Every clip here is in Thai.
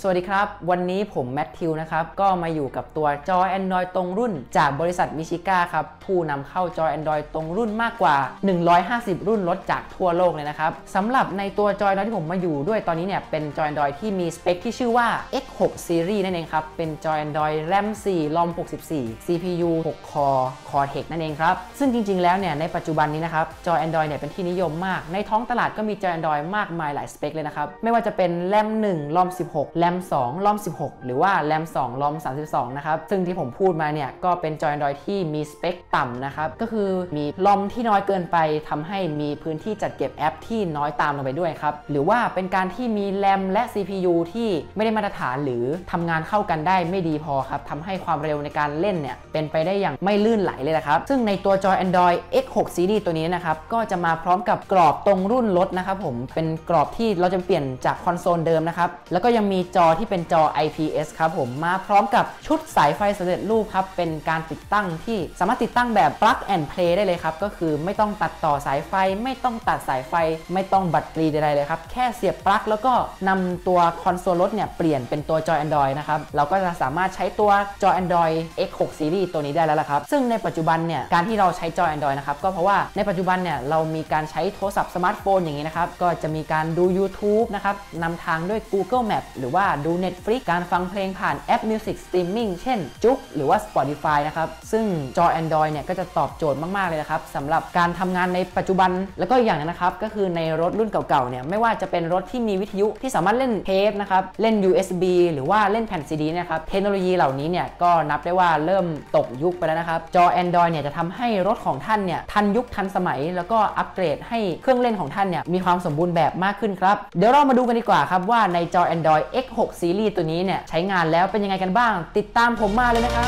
สวัสดีครับวันนี้ผมแมทธิวนะครับก็มาอยู่กับตัวจอ Android ตรงรุ่นจากบริษัทมิชิก้าครับผู้นำเข้าจอ Android ตรงรุ่นมากกว่า150รุ่นรถจากทั่วโลกเลยนะครับสำหรับในตัวจอ Android ที่ผมมาอยู่ด้วยตอนนี้เนี่ยเป็นจอ Android ที่มีสเปคที่ชื่อว่า X6 Series นั่นเองครับเป็นจอ Android RAM 4 ROM 64 CPU 6 Core Cortex นั่นเองครับซึ่งจริงๆแล้วเนี่ยในปัจจุบันนี้นะครับจอ Android เนี่ยเป็นที่นิยมมากในท้องตลาดก็มีจอ Android มากมายหลายสเปคเลยนะครับไม่ว่าจะเป็น RAM 1 ROM 16 RAM 2 ROM 16 หรือว่า RAM 2 ROM 32 นะครับซึ่งที่ผมพูดมาเนี่ยก็เป็นจอ Android ที่มีสเปคต่ำนะครับก็คือมี ROM ที่น้อยเกินไปทำให้มีพื้นที่จัดเก็บแอปที่น้อยตามลงไปด้วยครับหรือว่าเป็นการที่มี RAM และ CPU ที่ไม่ได้มาตรฐานหรือทำงานเข้ากันได้ไม่ดีพอครับทำให้ความเร็วในการเล่นเนี่ยเป็นไปได้อย่างไม่ลื่นไหลเลยนะครับซึ่งในตัวจอ Android X6 Series ตัวนี้นะครับก็จะมาพร้อมกับกรอบตรงรุ่นรถนะครับผมเป็นกรอบที่เราจะเปลี่ยนจากคอนโซลเดิมนะครับแล้วก็ยังมีจอที่เป็นจอ IPS ครับผมมาพร้อมกับชุดสายไฟสำเร็จรูปครับเป็นการติดตั้งที่สามารถติดตั้งแบบ plug and play ได้เลยครับก็คือไม่ต้องตัดต่อสายไฟไม่ต้องตัดสายไฟไม่ต้องบัตรปลีใดๆเลยครับแค่เสียบปลั๊กแล้วก็นำตัวคอนโซลรถเนี่ยเปลี่ยนเป็นตัวจอ Android นะครับเราก็จะสามารถใช้ตัวจอ Android X6 Series ตัวนี้ได้แล้วล่ะครับซึ่งในปัจจุบันเนี่ยการที่เราใช้จอ Android นะครับก็เพราะว่าในปัจจุบันเนี่ยเรามีการใช้โทรศัพท์สมาร์ทโฟนอย่างนี้นะครับก็จะมีการดู YouTube นะครับนำทางด้วย Google Map หรือว่าดู Netflix การฟังเพลงผ่านแอป Music Streaming เช่นจุ๊กหรือว่า Spotify นะครับซึ่งจอ Android เนี่ยก็จะตอบโจทย์มากๆเลยนะครับสำหรับการทำงานในปัจจุบันแล้วก็อย่างนึงนะครับก็คือในรถรุ่นเก่าๆเนี่ยไม่ว่าจะเป็นรถที่มีวิทยุที่สามารถเล่นเทปนะครับเล่น USB หรือว่าเล่นแผ่น CD นะครับเทคโนโลยีเหล่านี้เนี่ยก็นับได้ว่าเริ่มตกยุคไปแล้วนะครับจอ Android เนี่ยจะทำให้รถของท่านเนี่ยทันยุคทันสมัยแล้วก็อัปเกรดให้เครื่องเล่นของท่านเนี่ยมีความสมบูรณ์แบบมากขึ้นครับเดี๋ยวเรามาดูกันดีกว่าครับว่าในจอ Android X6 Series ตัวนี้เนี่ยใช้งานแล้วเป็นยังไงกันบ้างติดตามผมมาเลยนะครับ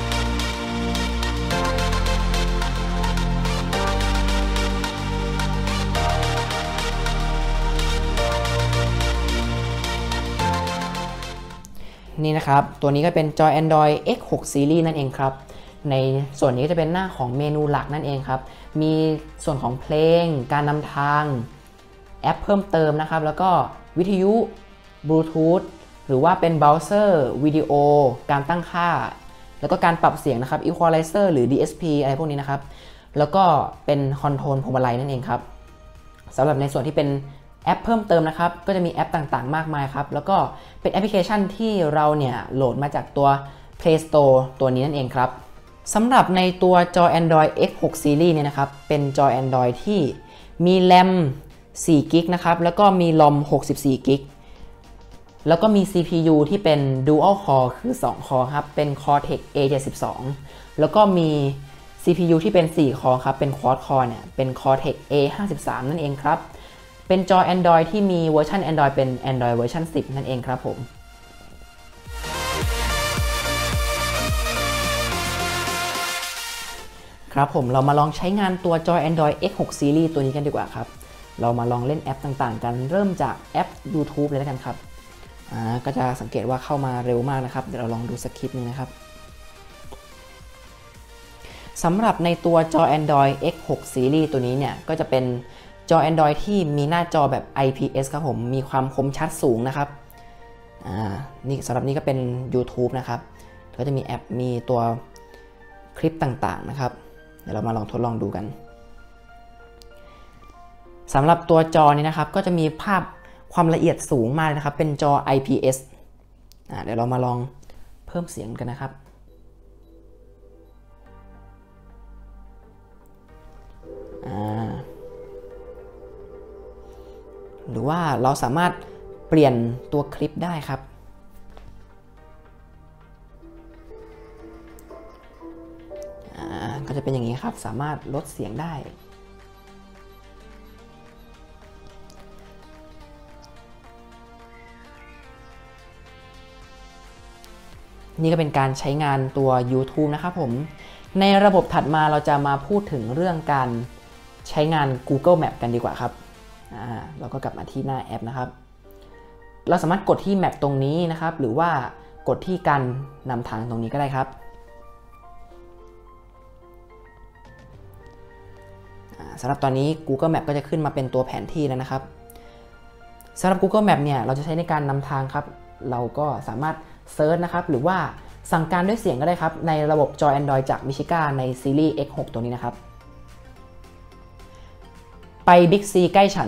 นี่นะครับตัวนี้ก็เป็นจอ Android X6 Series นั่นเองครับในส่วนนี้ก็จะเป็นหน้าของเมนูหลักนั่นเองครับมีส่วนของเพลงการนำทางแอปเพิ่มเติมนะครับแล้วก็วิทยุบลูทูธหรือว่าเป็นเบราว์เซอร์วิดีโอการตั้งค่าแล้วก็การปรับเสียงนะครับ Equalizer หรือ DSP อะไรพวกนี้นะครับแล้วก็เป็นคอนโทรลพวงมาลัยนั่นเองครับสำหรับในส่วนที่เป็นแอปเพิ่มเติมนะครับก็จะมีแอปต่างๆมากมายครับแล้วก็เป็นแอปพลิเคชันที่เราเนี่ยโหลดมาจากตัว Play Store ตัวนี้นั่นเองครับสำหรับในตัวจอ Android X6 Series เนี่ยนะครับเป็นจอ Android ที่มี RAM 4 GB นะครับแล้วก็มี ROM 64 GB แล้วก็มี CPU ที่เป็น Dual Core คือ2 Core ครับเป็น Cortex A72 แล้วก็มี CPU ที่เป็น4 Core ครับเป็น Quad Core เนี่ยเป็น Cortex A53 นั่นเองครับเป็นจอ Android ที่มีเวอร์ชัน Android เป็น Android เวอร์ชัน10นั่นเองครับผมครับผมเรามาลองใช้งานตัวจอ Android X6 Series ตัวนี้กันดีกว่าครับเรามาลองเล่นแอปต่างๆกันเริ่มจากแอป YouTube เลยแล้วกันครับก็จะสังเกตว่าเข้ามาเร็วมากนะครับเดี๋ยวเราลองดูสักคลิปนึงนะครับสำหรับในตัวจอ Android X6 Series ตัวนี้เนี่ยก็จะเป็นจอ Android ที่มีหน้าจอแบบ IPS ครับผมมีความคมชัดสูงนะครับนี่สำหรับนี้ก็เป็น YouTube นะครับก็จะมีแอปมีตัวคลิปต่างๆนะครับเดี๋ยวเรามาลองทดลองดูกันสำหรับตัวจอนี้นะครับก็จะมีภาพความละเอียดสูงมากนะครับเป็นจอ IPS เดี๋ยวเรามาลองเพิ่มเสียงกันนะครับหรือว่าเราสามารถเปลี่ยนตัวคลิปได้ครับก็จะเป็นอย่างนี้ครับสามารถลดเสียงได้นี่ก็เป็นการใช้งานตัว YouTube นะครับผมในระบบถัดมาเราจะมาพูดถึงเรื่องการใช้งาน Google Map กันดีกว่าครับเราก็กลับมาที่หน้าแอปนะครับเราสามารถกดที่ Map ตรงนี้นะครับหรือว่ากดที่การนำทางตรงนี้ก็ได้ครับสำหรับตอนนี้ Google Map ก็จะขึ้นมาเป็นตัวแผนที่แล้วนะครับสำหรับ Google Map เนี่ยเราจะใช้ในการนำทางครับเราก็สามารถเซิร์ชนะครับหรือว่าสั่งการด้วยเสียงก็ได้ครับในระบบจอ Android จาก Mishiga ในซีรีส์ X6 ตัวนี้นะครับไป Big C ใกล้ฉัน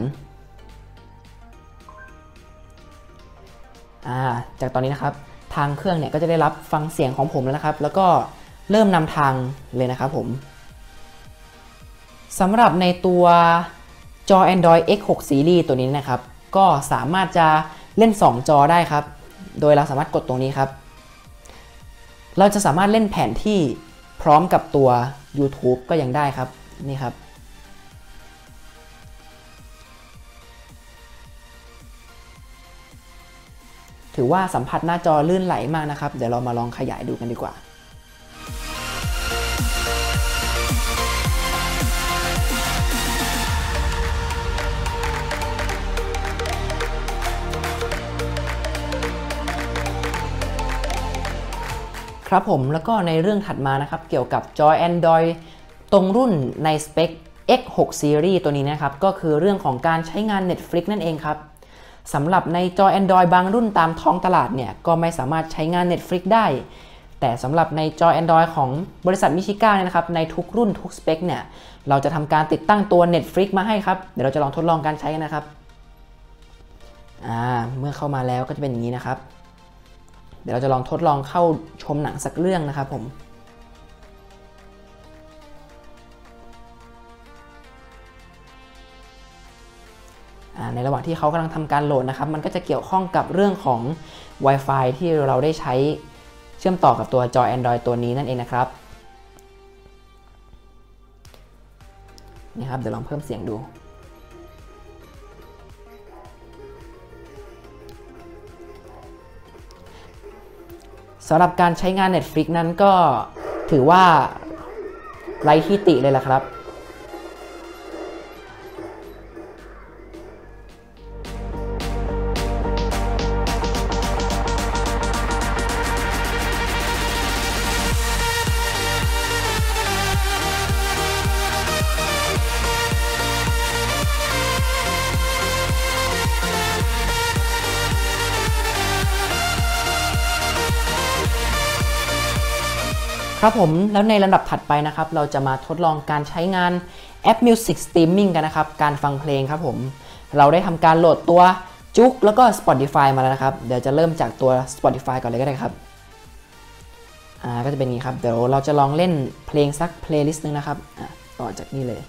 จากตอนนี้นะครับทางเครื่องเนี่ยก็จะได้รับฟังเสียงของผมแล้วนะครับแล้วก็เริ่มนำทางเลยนะครับผมสำหรับในตัวจอ Android X6 Series ตัวนี้นะครับก็สามารถจะเล่น2จอได้ครับโดยเราสามารถกดตรงนี้ครับเราจะสามารถเล่นแผนที่พร้อมกับตัว YouTube ก็ยังได้ครับนี่ครับถือว่าสัมผัสหน้าจอลื่นไหลมากนะครับเดี๋ยวเรามาลองขยายดูกันดีกว่าครับผมแล้วก็ในเรื่องถัดมานะครับเกี่ยวกับจอ Android ตรงรุ่นในสเปค X6 Series ตัวนี้นะครับก็คือเรื่องของการใช้งาน Netflix นั่นเองครับสำหรับในจอ Android บางรุ่นตามท้องตลาดเนี่ยก็ไม่สามารถใช้งาน Netflix ได้แต่สำหรับในจอ Android ของบริษัท Mishiga เนี่ยนะครับในทุกรุ่นทุกสเปคเนี่ยเราจะทำการติดตั้งตัว Netflix มาให้ครับเดี๋ยวเราจะลองทดลองการใช้กันนะครับเมื่อเข้ามาแล้วก็จะเป็นอย่างนี้นะครับเดี๋ยวเราจะลองทดลองเข้าชมหนังสักเรื่องนะครับผมในระหว่างที่เขากำลังทำการโหลดนะครับมันก็จะเกี่ยวข้องกับเรื่องของ Wi-Fi ที่เราได้ใช้เชื่อมต่อกับตัวจอ Android ตัวนี้นั่นเองนะครับนี่ครับเดี๋ยวลองเพิ่มเสียงดูสำหรับการใช้งาน Netflix นั้นก็ถือว่าไร้ที่ติเลยล่ะครับครับผมแล้วในลำดับถัดไปนะครับเราจะมาทดลองการใช้งานแอป Music Streaming กันนะครับการฟังเพลงครับผมเราได้ทำการโหลดตัวจุ๊กแล้วก็ Spotify มาแล้วนะครับเดี๋ยวจะเริ่มจากตัว Spotify ก่อนเลยก็ได้ครับก็จะเป็นอย่างนี้ครับเดี๋ยวเราจะลองเล่นเพลงสักเพลย์ลิสต์นึงนะครับต่อจากนี้เลย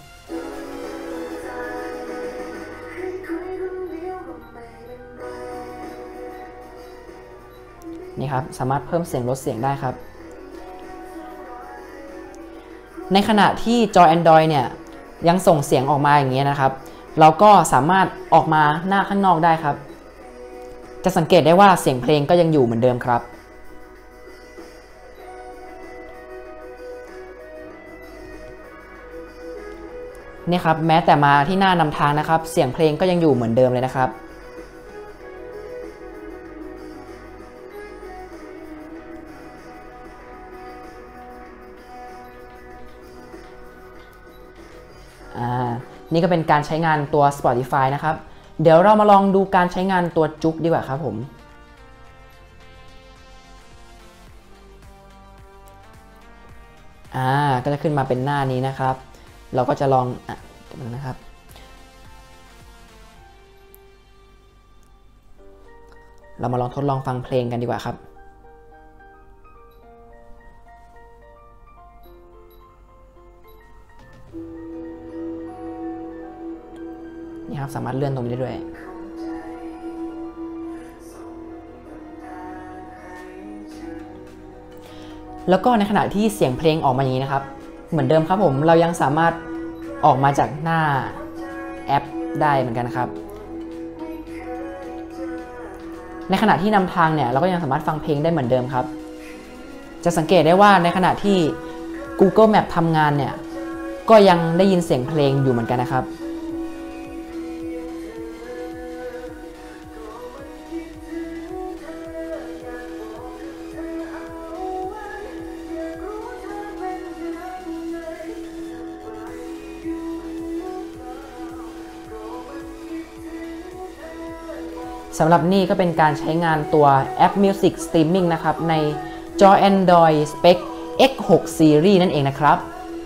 นี่ครับสามารถเพิ่มเสียงลดเสียงได้ครับในขณะที่จอ Android เนี่ยยังส่งเสียงออกมาอย่างนี้นะครับเราก็สามารถออกมาหน้าข้างนอกได้ครับจะสังเกตได้ว่าเสียงเพลงก็ยังอยู่เหมือนเดิมครับนี่ครับแม้แต่มาที่หน้านำทางนะครับเสียงเพลงก็ยังอยู่เหมือนเดิมเลยนะครับนี่ก็เป็นการใช้งานตัว Spotify นะครับเดี๋ยวเรามาลองดูการใช้งานตัวจุ๊กดีกว่าครับผมก็จะขึ้นมาเป็นหน้านี้นะครับเราก็จะลองนะครับเรามาลองทดลองฟังเพลงกันดีกว่าครับนี่ครับสามารถเลื่อนตรงนี้ได้ด้วยแล้วก็ในขณะที่เสียงเพลงออกมาอย่างนี้นะครับเหมือนเดิมครับผมเรายังสามารถออกมาจากหน้าแอปได้เหมือนกันนะครับในขณะที่นำทางเนี่ยเราก็ยังสามารถฟังเพลงได้เหมือนเดิมครับจะสังเกตได้ว่าในขณะที่ Google Map ทำงานเนี่ยก็ยังได้ยินเสียงเพลงอยู่เหมือนกันนะครับสำหรับนี่ก็เป็นการใช้งานตัวแอป Music Streaming นะครับในจอ Android Spec X6 Series นั่นเองนะครับ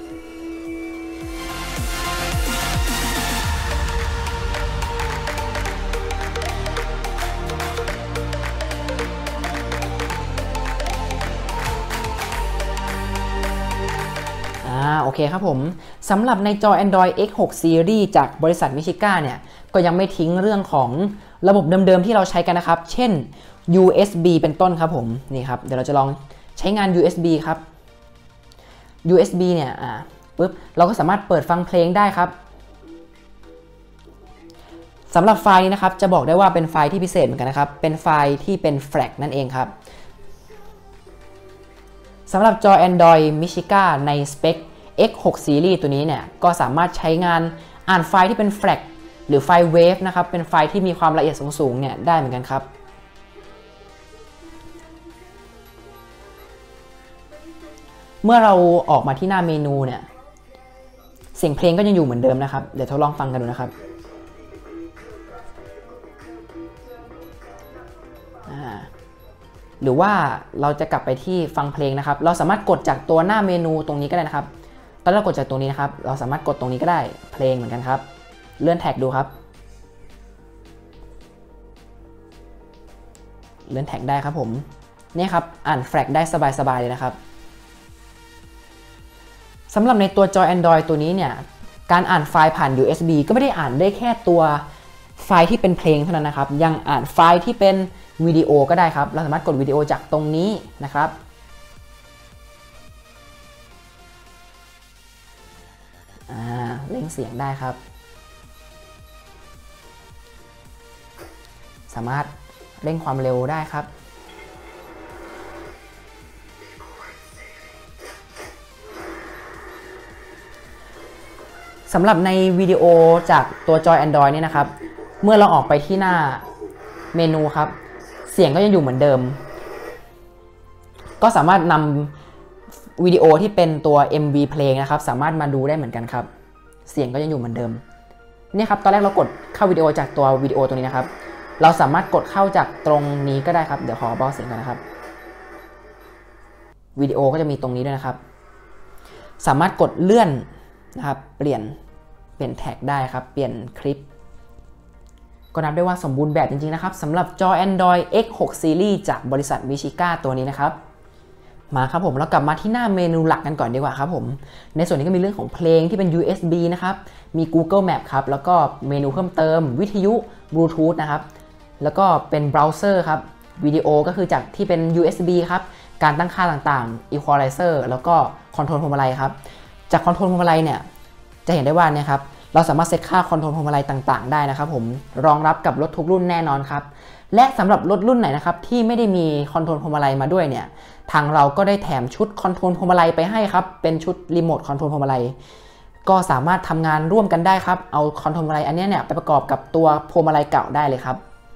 โอเคครับผมสำหรับในจอ Android X6 Series จากบริษัทมิชิก้าเนี่ยก็ยังไม่ทิ้งเรื่องของระบบเดิมๆที่เราใช้กันนะครับเช่น USB เป็นต้นครับผมนี่ครับเดี๋ยวเราจะลองใช้งาน USB ครับ USB เนี่ยปุ๊บเราก็สามารถเปิดฟังเพลงได้ครับสำหรับไฟล์นี้นะครับจะบอกได้ว่าเป็นไฟล์ที่พิเศษเหมือนกันนะครับเป็นไฟล์ที่เป็น FLAC นั่นเองครับสำหรับจอ Android Michiga ใน Spec X6 Series ตัวนี้เนี่ยก็สามารถใช้งานอ่านไฟล์ที่เป็น FLAC หรือไฟล์ WAV นะครับเป็นไฟล์ที่มีความละเอียดสูงๆเนี่ยได้เหมือนกันครับเมื่อเราออกมาที่หน้าเมนูเนี่ยเสียงเพลงก็ยังอยู่เหมือนเดิมนะครับเดี๋ยวทดลองฟังกันดูนะครับหรือว่าเราจะกลับไปที่ฟังเพลงนะครับเราสามารถกดจากตัวหน้าเมนูตรงนี้ก็ได้นะครับตอนเรากดจากตรงนี้นะครับเราสามารถกดตรงนี้ก็ได้เพลงเหมือนกันครับเลื่อนแท็กดูครับเลื่อนแท็กได้ครับผมนี่ครับอ่านแฟลกได้สบายๆเลยนะครับสำหรับในตัวจอ Android ตัวนี้เนี่ยการอ่านไฟล์ผ่าน USB ก็ไม่ได้อ่านได้แค่ตัวไฟล์ที่เป็นเพลงเท่านั้นนะครับยังอ่านไฟล์ที่เป็นวิดีโอก็ได้ครับเราสามารถกดวิดีโอจากตรงนี้นะครับเร่งเสียงได้ครับสามารถเร่งความเร็วได้ครับสำหรับในวิดีโอจากตัวจอ Android นี่นะครับเมื่อเราออกไปที่หน้าเมนูครับเสียงก็ยังอยู่เหมือนเดิมก็สามารถนำวิดีโอที่เป็นตัว MV เพลงนะครับสามารถมาดูได้เหมือนกันครับเสียงก็ยังอยู่เหมือนเดิมนี่ครับตอนแรกเรากดเข้าวิดีโอจากตัววิดีโอตัวนี้นะครับเราสามารถกดเข้าจากตรงนี้ก็ได้ครับเดี๋ยวขอเบาเสียงก่อนนะครับวิดีโอก็จะมีตรงนี้ด้วยนะครับสามารถกดเลื่อนนะครับเปลี่ยนแท็กได้ครับเปลี่ยนคลิปก็นับได้ว่าสมบูรณ์แบบจริงๆนะครับสำหรับจอ Android X6 Series จากบริษัทมิชิก้าตัวนี้นะครับมาครับผมเรากลับมาที่หน้าเมนูหลักกันก่อนดีกว่าครับผมในส่วนนี้ก็มีเรื่องของเพลงที่เป็น USB นะครับมี Google Map ครับแล้วก็เมนูเพิ่มเติมวิทยุบลูทูธนะครับแล้วก็เป็นเบราว์เซอร์ครับวิดีโอก็คือจากที่เป็น USB ครับการตั้งค่าต่างๆ Equalizer แล้วก็คอนโทรลพวงมาลัยครับจากคอนโทรลพวงมาลัยเนี่ยจะเห็นได้ว่าเนี่ยครับเราสามารถเซตค่าคอนโทรลพวงมาลัยต่างๆได้นะครับผมรองรับกับรถทุกรุ่นแน่นอนครับและสำหรับรถรุ่นไหนนะครับที่ไม่ได้มีคอนโทรลพวงมาลัยมาด้วยเนี่ยทางเราก็ได้แถมชุดคอนโทรลพวงมาลัยไปให้ครับเป็นชุดรีโมทคอนโทรลพวงมาลัยก็สามารถทำงานร่วมกันได้ครับเอาคอนโทรลพวงมาลัยอันนี้เนี่ยไปประกอบกับตัวพวงมาลัยเก่าได้เลยครับ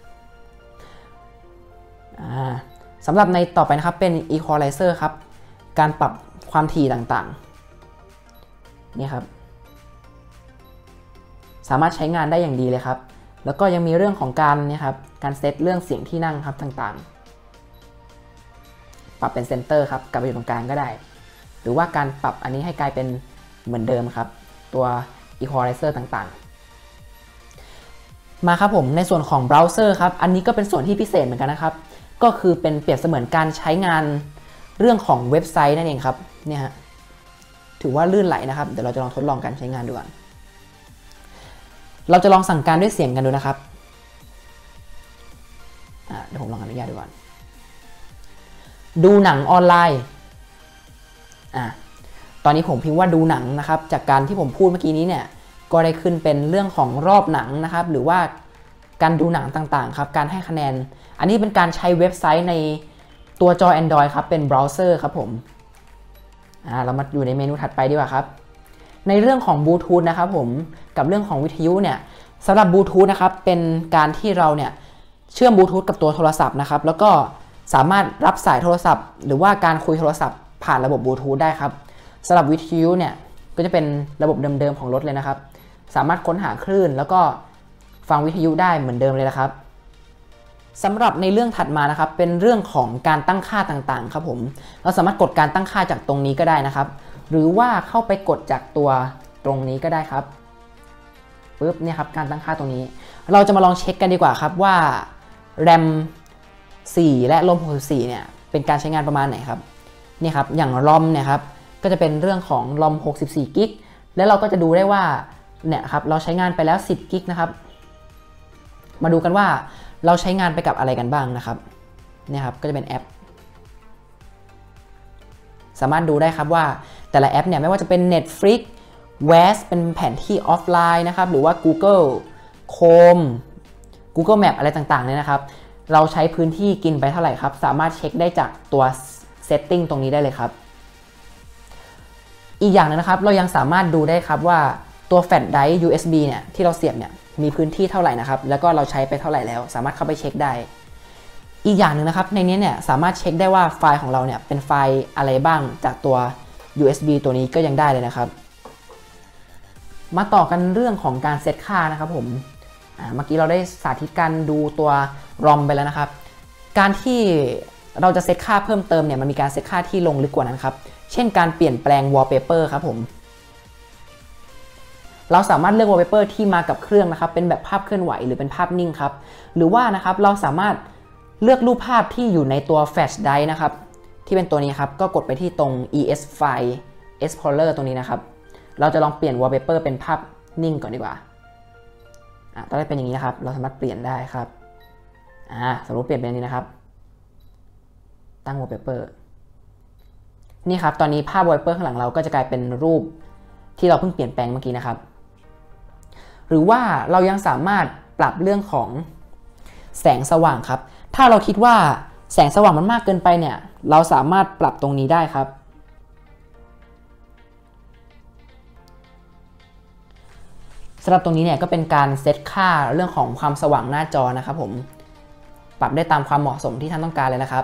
สำหรับในต่อไปนะครับเป็น Equalizer ครับการปรับความถี่ต่างๆนี่ครับสามารถใช้งานได้อย่างดีเลยครับแล้วก็ยังมีเรื่องของการเนี่ยครับการเซตเรื่องเสียงที่นั่งครับต่างๆปรับเป็นเซนเตอร์ครับกลับไปอยู่ตรงกลางก็ได้หรือว่าการปรับอันนี้ให้กลายเป็นเหมือนเดิมครับตัว Equalizer ต่างๆมาครับผมในส่วนของเบราว์เซอร์ครับอันนี้ก็เป็นส่วนที่พิเศษเหมือนกันนะครับก็คือเป็นเปรียบเสมือนการใช้งานเรื่องของเว็บไซต์นั่นเองครับเนี่ยฮะถือว่าลื่นไหลนะครับเดี๋ยวเราจะลองทดลองการใช้งานดูก่อนเราจะลองสั่งการด้วยเสียงกันดูนะครับเดี๋ยวผมลองอนุญาตดูก่อนดูหนังออนไลน์ตอนนี้ผมพิมพ์ว่าดูหนังนะครับจากการที่ผมพูดเมื่อกี้นี้เนี่ยก็ได้ขึ้นเป็นเรื่องของรอบหนังนะครับหรือว่าการดูหนังต่างๆครับการให้คะแนนอันนี้เป็นการใช้เว็บไซต์ในตัวจอ Android ครับเป็นเบราว์เซอร์ครับผมเรามาอยู่ในเมนูถัดไปดีกว่าครับในเรื่องของบลูทูธนะครับผมกับเรื่องของวิทยุเนี่ยสำหรับบลูทูธนะครับเป็นการที่เราเนี่ยเชื่อมบลูทูธกับตัวโทรศัพท์นะครับแล้วก็สามารถรับสายโทรศัพท์หรือว่าการคุยโทรศัพท์ผ่านระบบบลูทูธได้ครับสำหรับวิทยุเนี่ยก็จะเป็นระบบเดิมๆของรถเลยนะครับสามารถค้นหาคลื่นแล้วก็ฟังวิทยุได้เหมือนเดิมเลยนะครับสำหรับในเรื่องถัดมานะครับเป็นเรื่องของการตั้งค่าต่างๆครับผมเราสามารถกดการตั้งค่าจากตรงนี้ก็ได้นะครับหรือว่าเข้าไปกดจากตัวตรงนี้ก็ได้ครับปึ๊บเนี่ยครับการตั้งค่าตรงนี้เราจะมาลองเช็คกันดีกว่าครับว่า RAM 4 และ ROM 64เนี่ยเป็นการใช้งานประมาณไหนครับนี่ครับอย่าง ROM เนี่ยครับก็จะเป็นเรื่องของ ROM 64 กิกแล้วเราก็จะดูได้ว่าเนี่ยครับเราใช้งานไปแล้ว10 กิกนะครับมาดูกันว่าเราใช้งานไปกับอะไรกันบ้างนะครับเนี่ยครับก็จะเป็นแอปสามารถดูได้ครับว่าแต่ละแอปเนี่ยไม่ว่าจะเป็น Netflix WAS เป็นแผนที่ออฟไลน์นะครับหรือว่า Google Chrome Google Map อะไรต่างๆเนี่ยนะครับเราใช้พื้นที่กินไปเท่าไหร่ครับสามารถเช็คได้จากตัว Setting ตรงนี้ได้เลยครับอีกอย่างนึงนะครับเรายังสามารถดูได้ครับว่าตัวแฟลชไดรฟ์ USB เนี่ยที่เราเสียบเนี่ยมีพื้นที่เท่าไหร่นะครับแล้วก็เราใช้ไปเท่าไหร่แล้วสามารถเข้าไปเช็คได้อีกอย่างหนึ่งนะครับในนี้เนี่ยสามารถเช็คได้ว่าไฟล์ของเราเนี่ยเป็นไฟล์อะไรบ้างจากตัว USB ตัวนี้ก็ยังได้เลยนะครับมาต่อกันเรื่องของการเซตค่านะครับผมเมื่อกี้เราได้สาธิตการดูตัว ROM ไปแล้วนะครับการที่เราจะเซตค่าเพิ่มเติมเนี่ยมันมีการเซตค่าที่ลงลึกกว่านั้นครับเช่นการเปลี่ยนแปลง wallpaper ครับผมเราสามารถเลือก wallpaper ที่มากับเครื่องนะครับเป็นแบบภาพเคลื่อนไหวหรือเป็นภาพนิ่งครับหรือว่านะครับเราสามารถเลือกรูปภาพที่อยู่ในตัว flash drive นะครับที่เป็นตัวนี้ครับก็กดไปที่ตรง ES File Explorer ตรงนี้นะครับเราจะลองเปลี่ยน wallpaper เป็นภาพนิ่งก่อนดีกว่าตอนแรกเป็นอย่างนี้นะครับเราสามารถเปลี่ยนได้ครับสมมติเปลี่ยนเป็นนี้นะครับตั้ง wallpaper นี่ครับตอนนี้ภาพ wallpaper ข้างหลังเราก็จะกลายเป็นรูปที่เราเพิ่งเปลี่ยนแปลงเมื่อกี้นะครับหรือว่าเรายังสามารถปรับเรื่องของแสงสว่างครับถ้าเราคิดว่าแสงสว่างมันมากเกินไปเนี่ยเราสามารถปรับตรงนี้ได้ครับสำหรับตรงนี้เนี่ยก็เป็นการเซตค่าเรื่องของความสว่างหน้าจอนะครับผมปรับได้ตามความเหมาะสมที่ท่านต้องการเลยนะครับ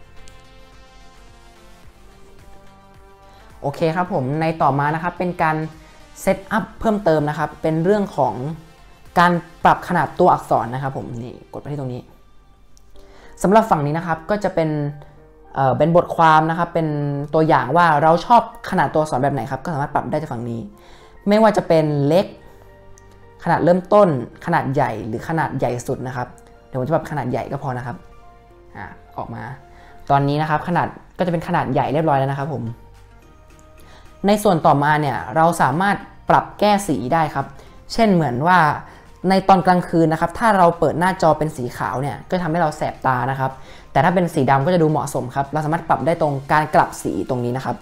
โอเคครับผมในต่อมานะครับเป็นการเซตอัพเพิ่มเติมนะครับเป็นเรื่องของการปรับขนาดตัวอักษรนะครับผมนี่กดไปที่ตรงนี้สำหรับฝั่งนี้นะครับก็จะเป็นบทความนะครับเป็นตัวอย่างว่าเราชอบขนาดตัวอักษรแบบไหนครับก็สามารถปรับได้จากฝั่งนี้ไม่ว่าจะเป็นเล็กขนาดเริ่มต้นขนาดใหญ่หรือขนาดใหญ่สุดนะครับเดี๋ยวผมจะปรับขนาดใหญ่ก็พอนะครับออกมาตอนนี้นะครับขนาดก็จะเป็นขนาดใหญ่เรียบร้อยแล้วนะครับผมในส่วนต่อมาเนี่ยเราสามารถปรับแก้สีได้ครับเช่นเหมือนว่าในตอนกลางคืนนะครับถ้าเราเปิดหน้าจอเป็นสีขาวเนี่ยก็ทำให้เราแสบตานะครับแต่ถ้าเป็นสีดำก็จะดูเหมาะสมครับเราสามารถปรับได้ตรงการกลับสีตรงนี้นะครับ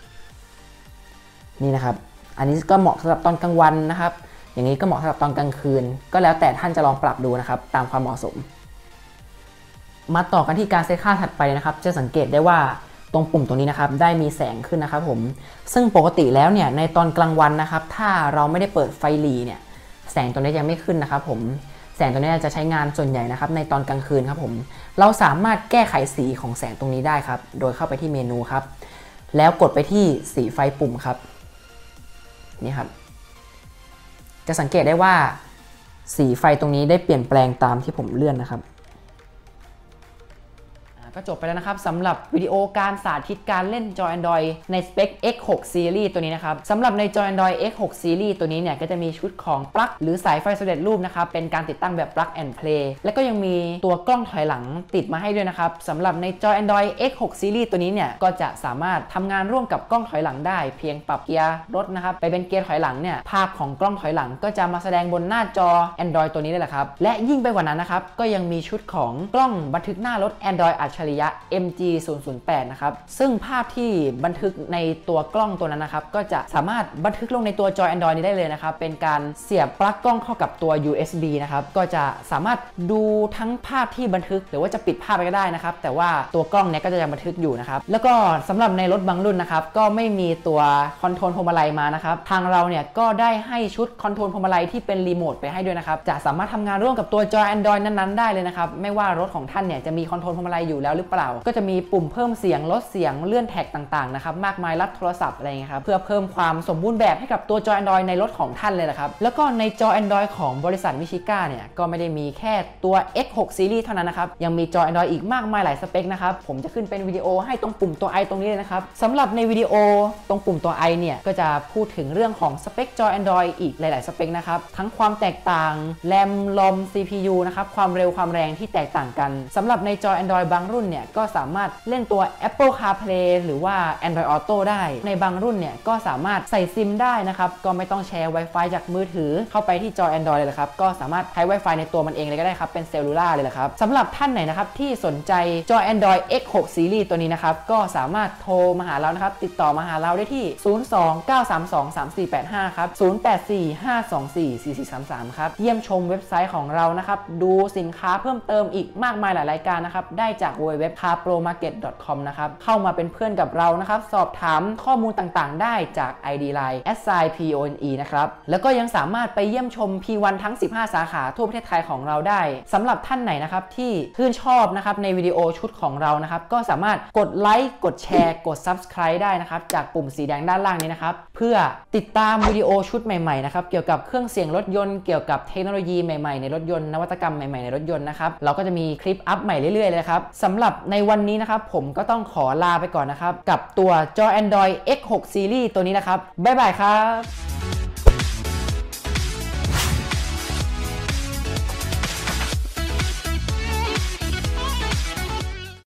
นี่นะครับอันนี้ก็เหมาะสำหรับตอนกลางวันนะครับอย่างนี้ก็เหมาะสำหรับตอนกลางคืนก็แล้วแต่ท่านจะลองปรับดูนะครับตามความเหมาะสมมาต่อกันที่การเซตค่าถัดไปนะครับจะสังเกตได้ว่าตรงปุ่มตรงนี้นะครับได้มีแสงขึ้นนะครับผมซึ่งปกติแล้วเนี่ยในตอนกลางวันนะครับถ้าเราไม่ได้เปิดไฟหรี่เนี่ยแสงตัวนี้ยังไม่ขึ้นนะครับผมแสงตัวนี้จะใช้งานส่วนใหญ่นะครับในตอนกลางคืนครับผมเราสามารถแก้ไขสีของแสงตรงนี้ได้ครับโดยเข้าไปที่เมนูครับแล้วกดไปที่สีไฟปุ่มครับนี่ครับจะสังเกตได้ว่าสีไฟตรงนี้ได้เปลี่ยนแปลงตามที่ผมเลื่อนนะครับก็จบไปแล้วนะครับสำหรับวิดีโอการสาธิตการเล่นจอ Android ในสเปค X6 Series ตัวนี้นะครับสำหรับในจอ Android X6 Series ตัวนี้เนี่ยก็จะมีชุดของปลั๊กหรือสายไฟสำเร็จรูปนะครับเป็นการติดตั้งแบบ Plug and Play และก็ยังมีตัวกล้องถอยหลังติดมาให้ด้วยนะครับสำหรับในจอ Android X6 Series ตัวนี้เนี่ยก็จะสามารถทำงานร่วมกับกล้องถอยหลังได้เพียงปรับเกียร์รถนะครับไปเป็นเกียร์ถอยหลังเนี่ยภาพของกล้องถอยหลังก็จะมาแสดงบนหน้าจอ Android ตัวนี้เลยแหละครับและยิ่งไปกว่านั้นนะครับก็ยังมีชุดของกล้องบันทึกหน้ารถ Android อัจฉริยะ MG008 นะครับซึ่งภาพที่บันทึกในตัวกล้องตัวนั้นนะครับก็จะสามารถบันทึกลงในตัวจอ Android นี้ได้เลยนะครับเป็นการเสียบปลั๊กกล้องเข้ากับตัว USB นะครับก็จะสามารถดูทั้งภาพที่บันทึกหรือว่าจะปิดภาพไปก็ได้นะครับแต่ว่าตัวกล้องเนี้ยก็จะยังบันทึกอยู่นะครับแล้วก็สำหรับในรถบางรุ่นนะครับก็ไม่มีตัวคอนโทรลพวงมาลัยมานะครับทางเราเนี่ยก็ได้ให้ชุดคอนโทรลพวงมาลัยที่เป็นรีโมทไปให้ด้วยนะครับจะสามารถทำงานร่วมกับตัวจอ Android นั้นๆได้เลยนะครับไม่ว่ารถของท่านเนี่ยจะมีคอนโทรลพวงมาลัยอยู่แล้วแล้วหรือเปล่าก็จะมีปุ่มเพิ่มเสียงลดเสียงเลื่อนแท็กต่างๆนะครับมากมายรับโทรศัพท์อะไรเงี้ยครับเพื่อเพิ่มความสมบูรณ์แบบให้กับตัวจอ Android ในรถของท่านเลยนะครับแล้วก็ในจอ Android ของบริษัทมิชิก้าเนี่ยก็ไม่ได้มีแค่ตัว X6 Series เท่านั้นนะครับยังมีจอ Android อีกมากมายหลายสเปคนะครับผมจะขึ้นเป็นวิดีโอให้ตรงปุ่มตัว I ตรงนี้เลยนะครับสำหรับในวิดีโอตรงปุ่มตัว I เนี่ยก็จะพูดถึงเรื่องของสเปคจอ Android อีกหลายๆสเปคนะครับทั้งความแตกต่างแรมลอม CPU นะครับความเร็วความแรงที่แตกต่างกันสำหรับในจอ Android บางรุ่นเนี่ยก็สามารถเล่นตัว Apple CarPlay หรือว่า Android Auto ได้ในบางรุ่นเนี่ยก็สามารถใส่ซิมได้นะครับก็ไม่ต้องแชร์ Wi-Fi จากมือถือเข้าไปที่จอ Android เลยครับก็สามารถใช้ Wi-Fi ในตัวมันเองเลยก็ได้ครับเป็นเซลลูล่าเลยครับสำหรับท่านไหนนะครับที่สนใจจอ Android X6 Series ตัวนี้นะครับก็สามารถโทรมาหาเรานะครับติดต่อมาหาเราได้ที่ 029323485 ครับ 0845244433 ครับเยี่ยมชมเว็บไซต์ของเรานะครับดูสินค้าเพิ่มเติมอีกมากมายหลายรายการนะครับได้จาก www.carpromarket.com นะครับเข้ามาเป็นเพื่อนกับเรานะครับสอบถามข้อมูลต่างๆได้จาก ID Line @pone นะครับแล้วก็ยังสามารถไปเยี่ยมชม P1 ทั้ง15 สาขาทั่วประเทศไทยของเราได้สำหรับท่านไหนนะครับที่ชื่นชอบนะครับในวิดีโอชุดของเรานะครับก็สามารถกดไลค์กดแชร์กด Subscribe ได้นะครับจากปุ่มสีแดงด้านล่างนี้นะครับเพื่อติดตามวิดีโอชุดใหม่ๆนะครับเกี่ยวกับเครื่องเสียงรถยนต์เกี่ยวกับเทคโนโลยีใหม่ๆในรถยนต์นวัตกรรมใหม่ๆในรถยนต์นะครับเราก็จะมีคลิปอัปใหม่เรื่อยๆเลยครับสำหรับในวันนี้นะครับผมก็ต้องขอลาไปก่อนนะครับกับตัวจอ Android X6 Series ตัวนี้นะครับบ๊ายบายครับ